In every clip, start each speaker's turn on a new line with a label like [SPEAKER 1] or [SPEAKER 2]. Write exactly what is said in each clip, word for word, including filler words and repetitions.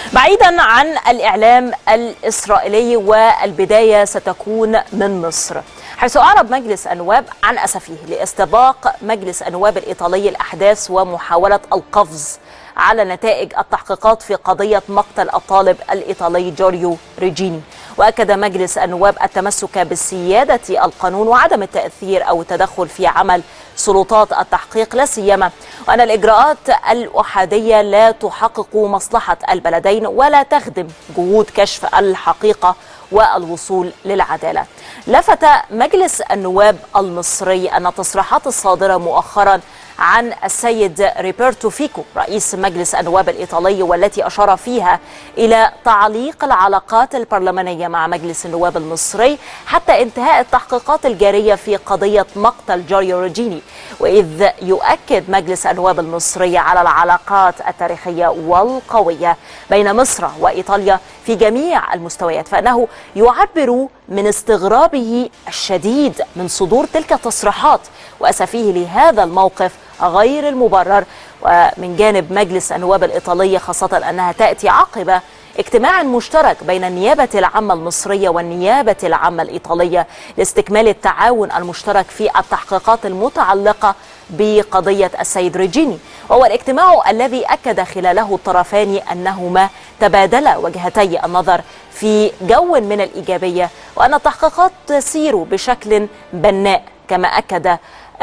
[SPEAKER 1] بعيدا عن الإعلام الإسرائيلي، والبداية ستكون من مصر، حيث أعرب مجلس النواب عن أسفه لاستباق مجلس النواب الإيطالي الأحداث ومحاولة القفز على نتائج التحقيقات في قضية مقتل الطالب الإيطالي جوريو ريجيني. وأكد مجلس النواب التمسك بسيادة القانون وعدم التأثير أو التدخل في عمل سلطات التحقيق، لا سيما وأن الإجراءات الأحادية لا تحقق مصلحة البلدين ولا تخدم جهود كشف الحقيقة والوصول للعدالة. لفت مجلس النواب المصري أن التصريحات الصادرة مؤخرا عن السيد روبرتو فيكو رئيس مجلس النواب الإيطالي، والتي أشار فيها إلى تعليق العلاقات البرلمانية مع مجلس النواب المصري حتى انتهاء التحقيقات الجارية في قضية مقتل جوريو ريجيني، وإذ يؤكد مجلس النواب المصري على العلاقات التاريخية والقوية بين مصر وإيطاليا في جميع المستويات، فإنه يعبر من استغرابه الشديد من صدور تلك التصريحات وأسفيه لهذا الموقف غير المبرر. ومن جانب مجلس النواب الإيطالي، خاصة أنها تأتي عقب اجتماع مشترك بين النيابة العامة المصرية والنيابة العامة الإيطالية لاستكمال التعاون المشترك في التحقيقات المتعلقة بقضية السيد ريجيني، وهو الاجتماع الذي أكد خلاله الطرفان أنهما تبادلا وجهتي النظر في جو من الإيجابية، وأن التحقيقات تسير بشكل بناء، كما أكد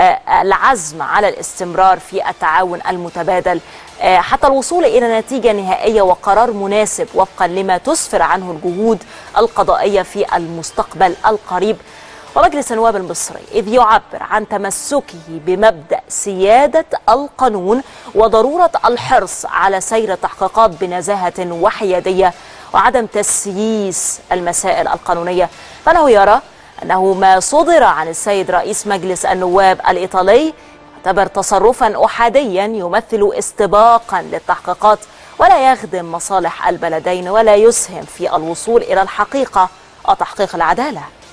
[SPEAKER 1] العزم على الاستمرار في التعاون المتبادل حتى الوصول إلى نتيجة نهائية وقرار مناسب وفقا لما تسفر عنه الجهود القضائية في المستقبل القريب. ومجلس النواب المصري إذ يعبر عن تمسكه بمبدأ سيادة القانون وضرورة الحرص على سير التحقيقات بنزاهة وحيادية وعدم تسييس المسائل القانونية، فإنه يرى أنه ما صدر عن السيد رئيس مجلس النواب الإيطالي يعتبر تصرفا أحاديا يمثل استباقا للتحقيقات ولا يخدم مصالح البلدين ولا يسهم في الوصول إلى الحقيقة وتحقيق العدالة.